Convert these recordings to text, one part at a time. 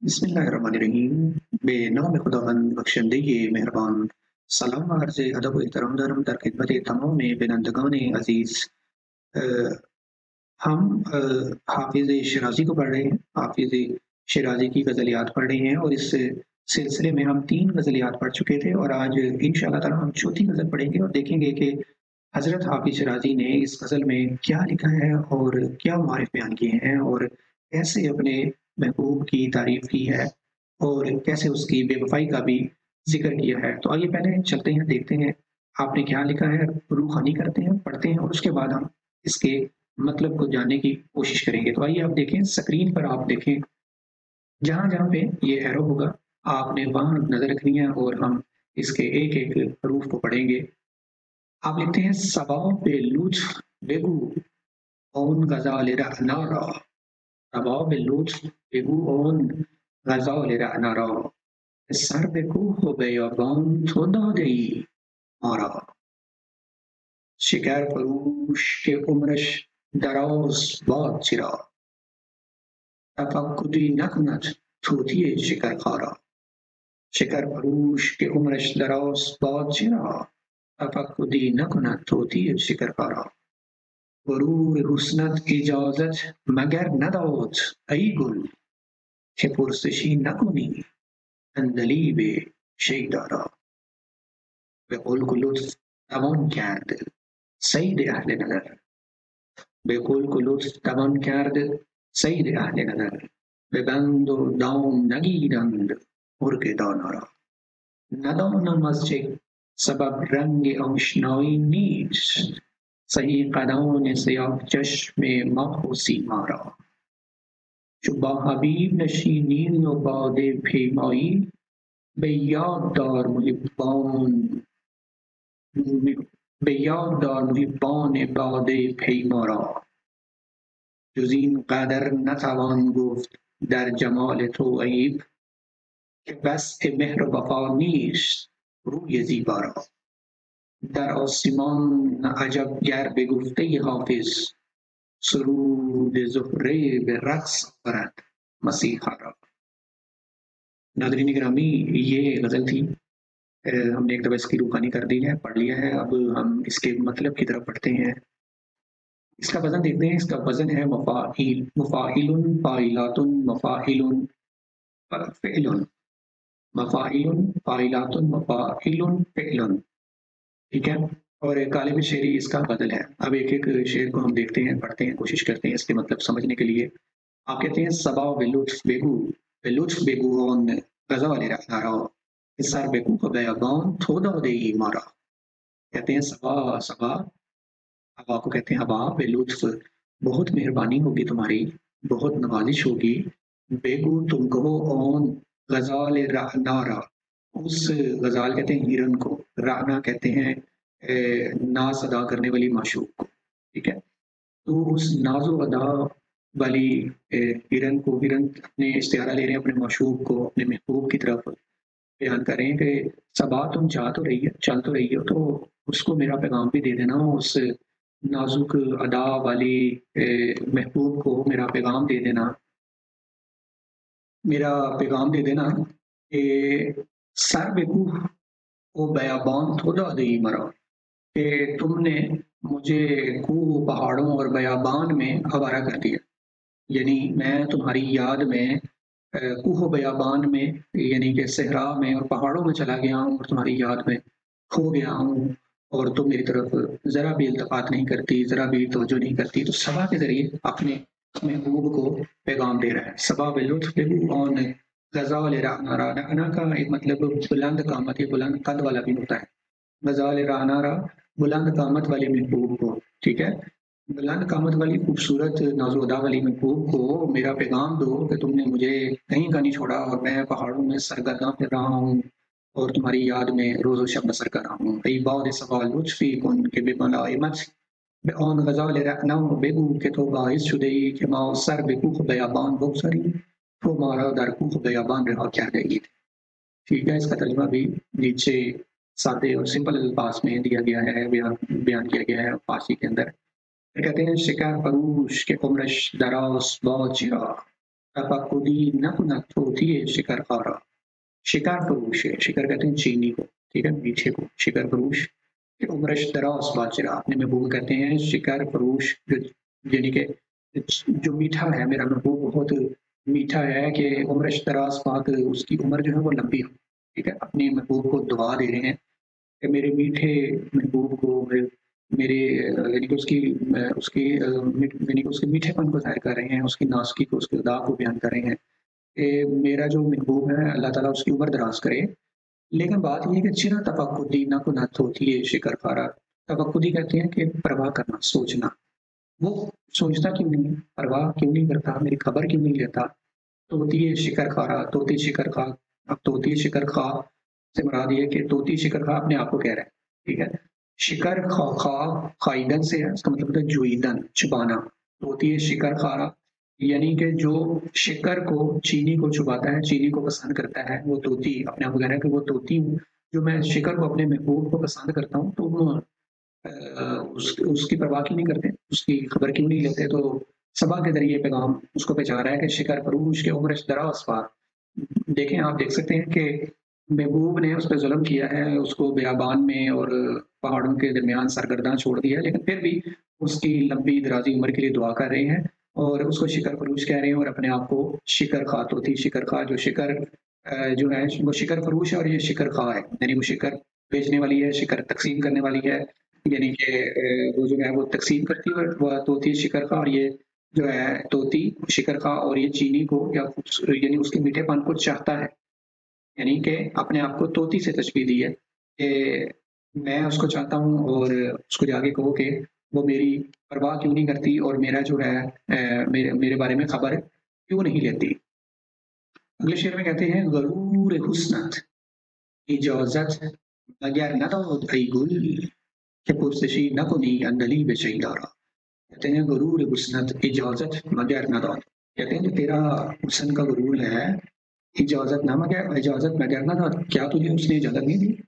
बिस्मिल्लाहिर्रहमानिर्रहीम। बेनाम खुदावंद बख्शंदे मेहरबान। सलाम अर्ज़ अदब व एहतराम दरम दर खिदमत तमाम बिनंदगान अज़ीज़। अ, हम हाफिज़ शिराज़ी को पढ़ रहे हैं। हाफिज़ शिराज़ी की ग़ज़लियात पढ़ रहे हैं और इस सिलसिले में हम 3 ग़ज़लियात पढ़ चुके थे और आज इंशाअल्लाह ताला हम चौथी ग़ज़ल पढ़ेंगे और देखेंगे कि हज़रत हाफिज़ शिराज़ी ने इस ग़ज़ल में क्या लिखा है और क्या मारिफ़ बयान किए हैं और कैसे अपने महबूब की तारीफ़ की है और कैसे उसकी बेवफ़ाई का भी ज़िक्र किया है। तो आइए पहले चलते हैं, देखते हैं आपने क्या लिखा है, रूहानी करते हैं, पढ़ते हैं और उसके बाद हम इसके मतलब को जानने की कोशिश करेंगे। तो आइए आप देखें, स्क्रीन पर आप देखें, जहाँ-जहाँ पे ये एरो होगा, आपने वहाँ नज़र रखनी है और हम इसके एक-एक हरूफ को पढ़ेंगे। आप लिखते हैं सबा बेलुत्फ़ बेगू ओन गज़ाल रहनारा, सबा बेलुत्फ़ बेगू ओन गज़ाल रहनारा, सर पे कोह बेयाबान थोड़ा देई मारा, शिकार फरूश के उम्रश दराज बाद चिरा, तफक्कुदी नकनत थूथिए शिकर खारा, शिकर फरूश के उम्रश दराज बाद चिरा, तफक्कुदी नकनत थूथिए शिकर खारा, गुरूर हुस्नत इजाजत मगर نداد ای گل که پرسشی نکنی عندلیب شیدا را، به خلق و لطف توان کرد صید اهل نظر، به خلق و لطف توان کرد صید اهل نظر، به بند و دام نگیرند مرغ دانا را، ندانم از چه سبب رنگ آشنایی نیست سهی قدان سیاه چشم ماه و سیما را، چو با حبیب نشینی و باده پیمایی به یاد دار محبان به یاد دار محبان باده پیما را، جز این قدر نتوان گفت در جمال تو عیب که وصف مهر و وفا نیست روی زیبا را، در آسمان عجب گر به گفته حافظ سرود زهره به رقص آورد مسیحا را۔ ناظرین گرامی، یہ غزل تھی، ہم نے ایک دفعہ اس کی روحانی کر دی ہے، پڑھ لیا ہے، اب ہم اس کے مطلب کی طرف پڑھتے ہیں۔ اس کا وزن دیکھتے ہیں، اس کا وزن ہے مفاعیل، مفاعل، فاعلات، مفاعل، فعل، مفاعل، فاعلات، مفاعل، فعل، ٹھیک ہے۔ اور غالب شعری اس کا غزل ہے۔ اب ایک ایک شعر کو ہم دیکھتے ہیں، پڑھتے ہیں، کوشش کرتے ہیں اس کے مطلب سمجھنے کے لیے۔ آپ کہتے ہیں صبا بلطف بگو، بلطف بگو غزال رہنارا، سر بگو کو بیابان تھودا دے مارا، کہتے ہیں صبا، صبا ہوا کو کہتے ہیں، ہوا بلطف بہت مہربانی ہوگی تمہاری، بہت نوازش ہوگی، بیگو تم کہو اون غزال رہنارا، اس غزال کہتے ہیں ہرن کو، رانا کہتے ہیں ناز ادا کرنے والی معشوق کو، ٹھیک ہے۔ تو اس ناز و ادا والی ہرن کو، ہرن اپنے استعارہ لے رہے ہیں اپنے معشوق کو، اپنے محبوب کی طرف بیان کر رہے ہیں کہ صبا تم جا تو رہی ہے، چل تو رہی ہو، تو اس کو میرا پیغام بھی دے دینا، اس نازک ادا والی محبوب کو میرا پیغام دے دینا، میرا پیغام دے دینا کہ سر بے کوہ او بیابان تھوڑا دے مرا، کہ تم نے مجھے کوہ، پہاڑوں اور بیابان میں آوارہ کر دیا، یعنی میں تمہاری یاد میں کوہ و بیابان میں، یعنی کہ صحرا میں اور پہاڑوں میں چلا گیا ہوں اور تمہاری یاد میں کھو گیا ہوں، اور تم میری طرف ذرا بھی التفات نہیں کرتی، ذرا بھی توجہ نہیں کرتی۔ تو صبا کے ذریعے اپنے محبوب کو پیغام دے رہا ہے۔ صبا بلطف اون غزال رعنارا، رعنا کا ایک مطلب بلند قامت یا بلند قد والا بھی ہوتا ہے، غزال رعنارا بلند قامت والے محبوب کو، ٹھیک ہے، بلند قامت والی خوبصورت نازو ادا والی محبوب کو میرا پیغام دو کہ تم نے مجھے کہیں کا نہیں چھوڑا اور میں پہاڑوں میں سرگرداں پھر رہا ہوں اور تمہاری یاد میں روز و شب بسر کر رہا ہوں۔ ای باد سوال لطفی کن کہ بے ملائمت به آن غزال رعنا بگو که تو باعث شده ای که ما سر به کوه بیابان بگذاریم، تو ما را در کوه بیابان رها کرده اید۔ ٹھیک ہے، اس کا ترجمہ بھی نیچے سادے اور سمپل الفاظ میں دیا گیا ہے، بیان کیا گیا ہے فارسی کے اندر۔ کہتے ہیں شکار فروش کے عمرش دراز با چرا، तफक्कुदी नकुनत होती है शिकर खारा। शिकार फरोश है, शिकर कहते हैं चीनी को, ठीक है, मीठे को, शिकर फरोश। उमरश दराज बाजरा अपने महबूब कहते हैं शिकार फरोश, जो यानी कि जो मीठा है, मेरा महबूब बहुत मीठा है कि उमरश दराज पाक, उसकी उम्र जो है वो लंबी हो। ठीक है, अपने महबूब को दुआ दे रहे हैं कि मेरे मीठे महबूब को मेरे यानी कि उसकी यानी कि उसके मीठेपन को ज़ाहिर कर रहे हैं, उसकी नाज़की को, उसके अदा को बयान कर रहे हैं कि मेरा जो महबूब है अल्लाह ताला उसकी उम्र दराज करे। लेकिन बात ये है कि चिरा तफक्कुदी ना को नत होती है शिकर खारा। तफक्कुदी कहते हैं कि परवाह करना, सोचना। वो सोचता क्यों नहीं है, परवाह क्यों नहीं करता, मेरी खबर क्यों नहीं लेता। तोती शिकर खारा, तोती शिकर खा। अब तोती शिकर खा से मुराद ये है कि तोती शिकर खा अपने आप को कह रहा है, ठीक है। शिकर खा खा खाईदन से है, इसका मतलब होता है जुईदन, चुबाना। तोती शिकर खारा यानी कि जो शिकर को, चीनी को चुबाता है, चीनी को पसंद करता है, वो तोती अपने आप को कह रहा है कि वो तोती हूँ जो मैं शिकर को, अपने महबूब को पसंद करता हूँ। तो उसकी परवाह क्यों नहीं करते, उसकी खबर क्यों नहीं लेते। तो सबा के जरिए पैगाम उसको पहुंचा रहा है कि शिकार फरूश के उम्र दराज पार। देखें, आप देख सकते हैं कि महबूब ने उस पर जुल्म किया है, उसको बियाबान में और पहाड़ों के दरमियान सरगर्दा छोड़ दिया है, लेकिन फिर भी उसकी लंबी दराजी उम्र के लिए दुआ कर रहे हैं और उसको शिकर फरूश कह रहे हैं और अपने आप को शिकर खा, तो थी शिकर खा, जो शिकर जो है वो शिकर फरूश है और ये शिकर खा है, यानी वो शिकर बेचने वाली है, शिकर तकसीम करने वाली है। यानी कि वो जो है वो तकसीम करती है, वह तोती शिकर खा, और ये जो है तोती शिकर खा, और ये चीनी को या यानी उसके मीठेपन को चाहता है। यानी कि अपने आप को तोती से तशबीह दी है कि मैं उसको चाहता हूँ, और उसको जाके कहो कि वो मेरी परवाह क्यों नहीं करती और मेरा जो है मेरे मेरे बारे में खबर क्यों नहीं लेती। अगले शेर में कहते हैं गरूर हुस्नत इजाजत मगर न आई गुल के पुरसशी न कुनी अंदली बेचैदारा। कहते हैं गरूर हुस्नत इजाजत मगर न दो, कहते हैं जो तेरा हुस्न का गरूर है, इजाजत ना मगर, इजाजत मगर ना दो, क्या तुझे उसने इजाजत नहीं दी।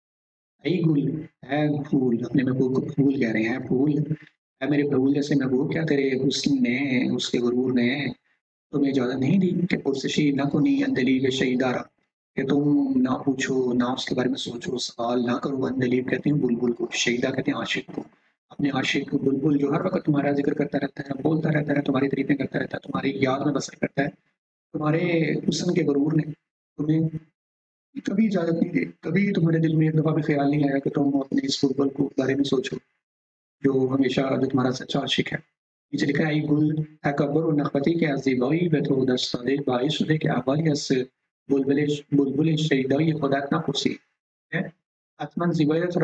आई गुल है फूल, अपने महबूब को फूल कह रहे हैं, फूल है मेरे फूल जैसे महबूब, क्या तेरे हुस्न ने, उसके गुरूर ने तुम्हें इजाजत नहीं दी कि पुरसशी न कुनी अंदली बेशईदारा, कि तुम ना पूछो, ना उसके बारे में सोचो, सवाल ना करो। अंदलीब कहते हैं बुलबुल को, शहीदा कहते हैं आशिक को। अपने आशिक बुलबुल जो हर वक्त तुम्हारा जिक्र करता रहता है, बोलता रहता है, तुम्हारी तारीफें करता रहता है, तुम्हारी याद में बसर करता है, तुम्हारे हुस्न के गुरूर ने तुम्हें कभी इजाजत नहीं दी। कभी तुम्हारे दिल में एक दफा भी ख्याल नहीं आया कि तुम अपने इस बुलबुल को बारे में सोचो, जो हमेशा, जो तुम्हारा सच्चा आशिक है। नीचे लिखा है गुल तकबर नखबती के अजीबाई बतो दस्तादे बाईस के अवाली बुलबुल बुलबुल शहीदाई खुदात ना कुर्सी है। आसमान जिबायत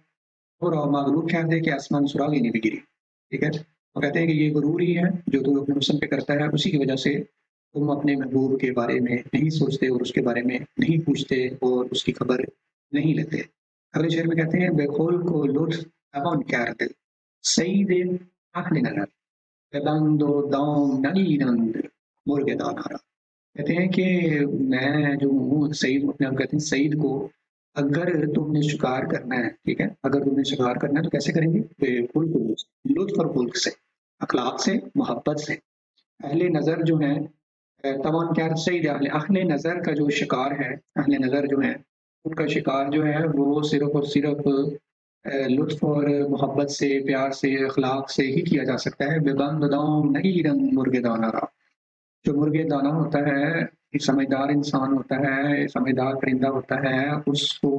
और मगरूर कहते कि आसमान सुराग ही नहीं भी गिरी, ठीक है। वो कहते हैं कि ये गुरूर ही है जो तुम अपने हुस्न पे करता है, उसी की वजह से तुम अपने महबूब के बारे में नहीं सोचते और उसके बारे में नहीं पूछते और उसकी खबर नहीं लेते। अगले शेर में कहते हैं बेखोल को लुत्फ तवान करद सईद अहल नगर बेबंदो दाम नगीनंद मुर्गे दानारा। कहते हैं कि मैं जो हूँ सईद, अपने आप कहते हैं सईद को, अगर तुमने शिकार करना है, ठीक है, अगर तुमने शिकार करना है तो कैसे करेंगे, बेखुल को लुत्फ और खुल्क से, अखलाक से, मोहब्बत से। अहले नज़र जो है तमाम क्या सही, अहले नज़र का जो शिकार है, अहले नज़र जो है उनका शिकार जो है वो सिर्फ और सिर्फ लुत्फ और मोहब्बत से, प्यार से, अखलाक से ही किया जा सकता है। बेबंद दाम नहीं रंग मुर्गे दाना, जो मुर्गे दाना होता है, एक समझदार इंसान होता है, समझदार परिंदा होता है, उसको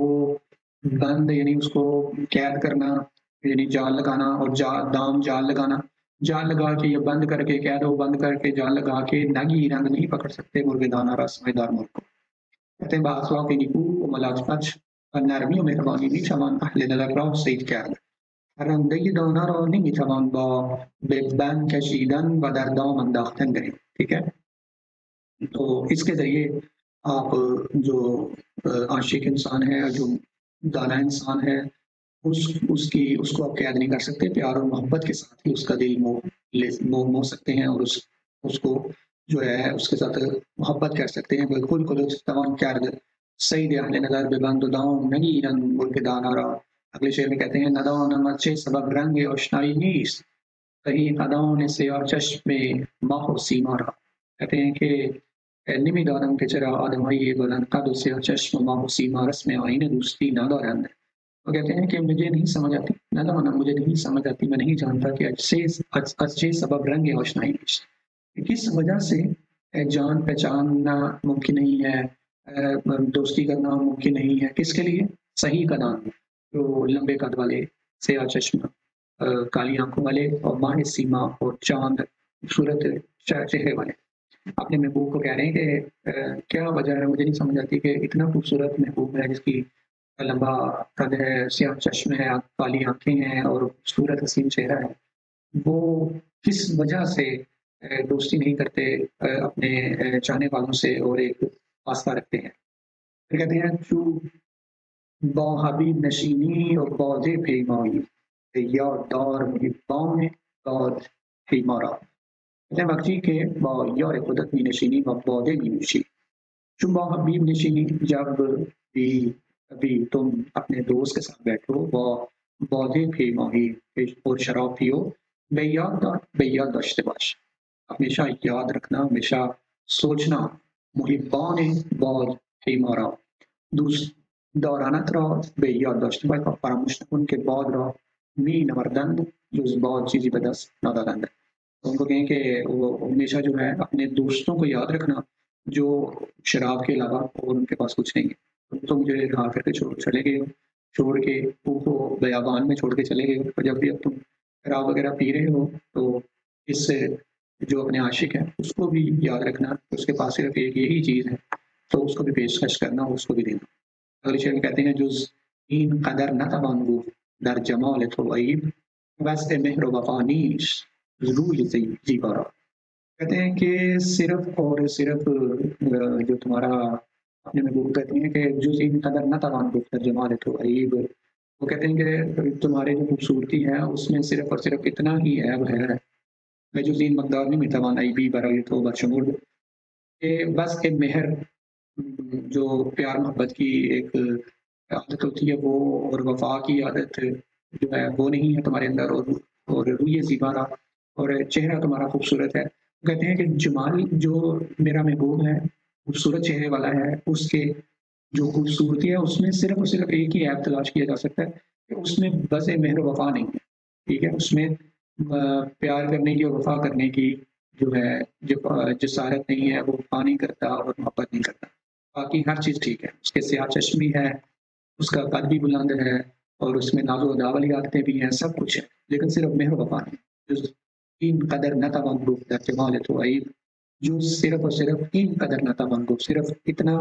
बंद यानी उसको कैद करना, यानी जाल लगाना, और दाम जाल लगाना, जाल लगा के या बंद करके, कैद हो बंद करके जाल लगा के नगी रंग नहीं पकड़ सकते मुर्गे दाना रस समझदार मुर्ग को। कहते हैं बाखला के निकू मलाजपच और नरमी और मेहरबानी नहीं समान अहले नलक सईद क्या रंदगी दाना रो नहीं समान बा बेबन कशीदन बदरदाम अंदाख्तन करें, ठीक है। तो इसके ज़रिए आप जो आशिक इंसान है, जो दाना इंसान है, उसको आप कैद नहीं कर सकते, प्यार और मोहब्बत के साथ ही उसका दिल मोह सकते हैं और उसको जो है उसके साथ मोहब्बत कर सकते हैं। बिल्कुल तमाम क्या सही दे अहले नज़र बेबंद दाऊं नहीं रंग मुल्क दानारा। अगले शेर में कहते हैं नदाओं नमचे सबब रंग और शनाई नीस कहीं अदाओं ने से और चश्मे माहो सीमारा। کہتے ہیں کہ نمیدانم کے چرا آدمائی بلند قد سے چشم ماہ سیما رسم آئین دوستی نہ دارند. وہ کہتے ہیں کہ مجھے نہیں سمجھ آتی، نہ دانا مجھے نہیں سمجھ آتی، میں نہیں جانتا کہ اچھے سبب رنگ آشنائی کس وجہ سے جان پہچاننا ممکن نہیں ہے، دوستی کرنا ممکن نہیں ہے. کس کے لیے؟ صحیح کا نام جو لمبے قد والے، سیاہ چشم، کالی آنکھوں والے، اور ماہ سیما اور چاند خوبصورت چہرے والے. اپنے محبوب کو کہہ رہے ہیں کہ کیا وجہ ہے، مجھے نہیں سمجھ آتی کہ اتنا خوبصورت محبوب ہے جس کی لمبا قد ہے، سیاہ چشم ہے، کالی آنکھیں ہیں اور خوبصورت حسین چہرہ ہے، وہ کس وجہ سے دوستی نہیں کرتے اپنے چاہنے والوں سے اور ایک واسطہ رکھتے ہیں. پھر کہتے ہیں چو با حبیب نشینی اور پودے پیمائی یا دار محبان دار پیمارا. کہتے ہیں مکچی کے با یار قدرت می نشینی و پودے می نوشی. چون با حبیب نشینی، جب بھی کبھی تم اپنے دوست کے ساتھ بیٹھو، وہ پودے پیمائی اور شراب پیو، بے یاد داشته باش، ہمیشہ یاد رکھنا، ہمیشہ سوچنا، محبان باد پیمارا، دوست دارانت را به یاد داشته باش و فراموش نکن که باد را می نوردند جز باد چیزی به دست ندارند. ان کو کہیں کہ وہ ہمیشہ جو ہے اپنے دوستوں کو یاد رکھنا جو شراب کے علاوہ اور ان کے پاس کچھ نہیں ہے. تم مجھے رہا کر کے چلے گئے ہو، چھوڑ کے وہ کو بیابان میں چھوڑ کے چلے گئے ہو، اور جب بھی اب تم شراب وغیرہ پی رہے ہو تو اس سے جو اپنے عاشق ہے اس کو بھی یاد رکھنا، اس کے پاس صرف ایک یہی چیز ہے تو اس کو بھی پیشکش کرنا اور اس کو بھی دینا. اگلے شعر میں کہتے ہیں جز این قدر نتوان گفت در جمال تو عیب وصف مہر و وفا نیش روی زیبا را. کہتے ہیں کہ صرف اور صرف جو تمہارا اپنے محبوب کہتے ہیں کہ جز این قدر نتوان گفت در جمال تو عیب، وہ کہتے ہیں کہ تمہارے جو خوبصورتی ہے اس میں صرف اور صرف اتنا ہی عیب ہے، میں جو زین مقدار نہیں میتوان عیبی برای تو برشمرد، کہ بس کہ مہر جو پیار محبت کی ایک عادت ہوتی ہے وہ، اور وفا کی عادت جو ہے وہ نہیں ہے تمہارے اندر، اور روی زیبارہ اور چہرہ تمہارا خوبصورت ہے. کہتے ہیں کہ جمال جو میرا محبوب ہے خوبصورت چہرے والا ہے، اس کے جو خوبصورتی ہے اس میں صرف اور صرف ایک ہی عیب تلاش کیا جا سکتا ہے کہ اس میں بس مہر و وفا نہیں ہے. ٹھیک ہے، اس میں پیار کرنے کی اور وفا کرنے کی جو ہے جسارت نہیں ہے، وہ وفا نہیں کرتا اور محبت نہیں کرتا. باقی ہر چیز ٹھیک ہے، اس کے سیاہ چشمی ہے، اس کا قد بھی بلند ہے، اور اس میں ناز و ادا والی عادتیں بھی ہیں، سب کچھ ہے، لیکن صرف مہر و وفا نہیں. جو این قدر نتوان گفت در جمال تو عیب، جو صرف اور صرف این قدر نتوان گفت، صرف اتنا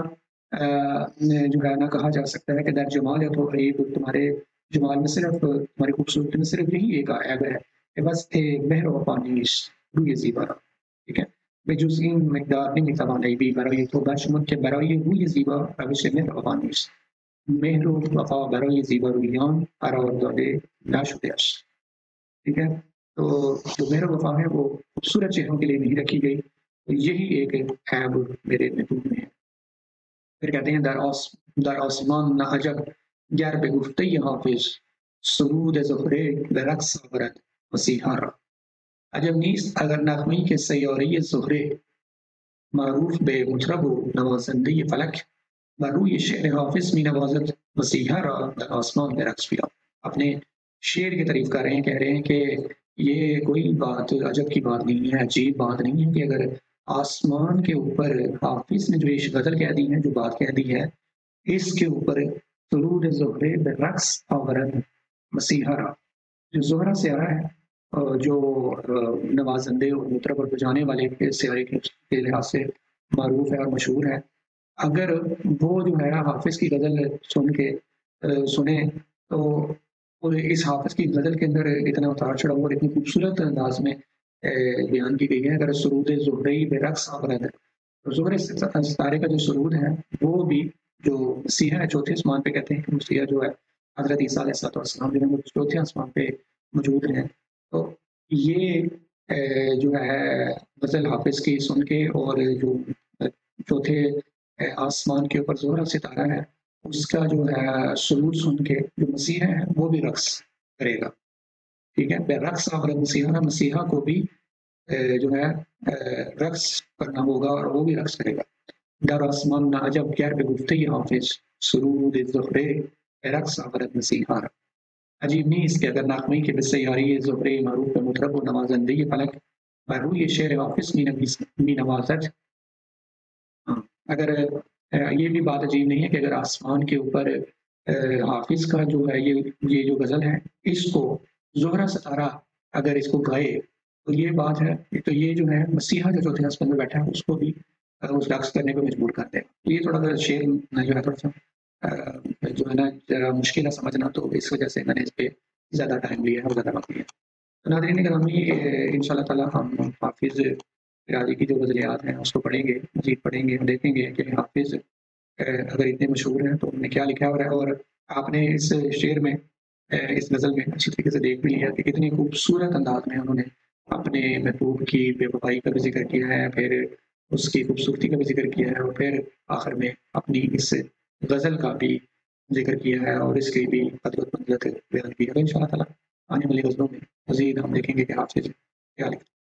جو ہے نہ کہا جا سکتا ہے کہ در جمال تو عیب، تمہارے جمال میں صرف، تمہاری خوبصورتی میں صرف یہی ایک عیب ہے کہ بس مہر و وفا نیش روی زیبارا. ٹھیک ہے، به جز این مقدار نمیتوان عیبی برای تو برشمرد که برای روی زیبا روش مهر و وفا نیست. مهر و وفا برای زیبا رویان قرار داده نشده است. ٹھیک ہے، تو جو مہر و وفا ہے وہ خوبصورت چہروں کے لیے نہیں رکھی گئی، یہی ایک عیب میرے محبوب میں ہے. پھر کہتے ہیں در آسمان نہ عجب گر به گفته حافظ سرود زهره به رقص آورد مسیحا را. عجب نیست اگر نغمه‌ای که سیاره زهره معروف به مطرب و نوازنده فلک و روی شعر حافظ می نوازد مسیحا را در آسمان به رقص بیاد. اپنے شعر کی تعریف کر رہے ہیں، کہہ رہے ہیں کہ یہ کوئی بات عجب کی بات نہیں ہے، عجیب بات نہیں ہے کہ اگر آسمان کے اوپر حافظ نے جو یہ غزل کہہ دی ہے، جو بات کہہ دی ہے، اس کے اوپر سرود زہرے برقص آورد مسیحا را، جو زہرہ سیارہ ہے، جو نوازندے اور مطرب اور بجانے والے سیارے کے لحاظ سے معروف ہے اور مشہور ہے، اگر وہ جو ہے حافظ کی غزل سنے تو اس حافظ کی غزل کے اندر اتنا اتار چڑھاؤ اور اتنی خوبصورت انداز میں بیان کی گئی ہے. اگر سرود زہرے برقص آورد، زہرے ستارے کا جو سرود ہے وہ بھی جو مسیحا ہے چوتھے آسمان پہ، کہتے ہیں کہ مسیحا جو ہے حضرت عیسیٰ علیہ السلام جو ہے وہ چوتھے آسمان پہ موجود ہیں، تو یہ جو ہے غزل حافظ کی سن کے، اور جو چوتھے آسمان کے اوپر زہرہ ستارہ ہے اس کا جو ہے سرود سن کے جو مسیحا ہے وہ بھی رقص کرے گا. ٹھیک ہے، بے رقص آورد مسیحا، مسیحا کو بھی جو ہے رقص کرنا ہوگا اور وہ بھی رقص کرے گا۔ در آسمان نہ عجب گر به گفته حافظ، سرود زهره رقص آورد مسیحا را۔ عجیب نیست کہ اگر نغمه‌ای که به سیاره زهره معروف به مطرب و نوازنده فلک بر روی شعر حافظ می نوازد، اگر یہ بھی بات عجیب نہیں ہے کہ اگر آسمان کے اوپر حافظ کا جو ہے یہ جو غزل ہے، اس کو زہرہ ستارہ اگر اس کو گائے تو یہ بات ہے، تو یہ جو ہے مسیحا جو چوتھے آسمان میں بیٹھا ہے اس کو بھی اس رقص کرنے کو مجبور کر دے گا۔ یہ تھوڑا سا شعر جو ہے تھوڑا سا جو ہے نا ذرا مشکل ہے سمجھنا، تو اس وجہ سے میں نے اس پہ زیادہ ٹائم لیا ہے اور زیادہ وقت لیا۔ ناظرین گرامی، ان شاء اللہ تعالیٰ ہم حافظ شیرازی کی جو غزلیات ہیں اس کو پڑھیں گے، مزید پڑھیں گے، دیکھیں گے کہ حافظ اگر اتنے مشہور ہیں تو انہوں نے کیا لکھا ہے، اور آپ نے اس شعر میں اس غزل میں اچھی طریقے سے دیکھ بھی لیا کہ کتنی خوبصورت انداز میں انہوں نے اپنے محبوب کی بے وفائی کا بھی ذکر کیا ہے، پھر اس کی خوبصورتی کا بھی ذکر کیا ہے، اور پھر آخر میں اپنی اس غزل کا بھی ذکر کیا ہے اور اس کی بھی قدر و منزلت بیان کی ہے۔ تو ان شاء اللہ تعالیٰ آنے والی غزلوں میں مزید ہم دیکھیں گے کہ حافظ کیا لکھا۔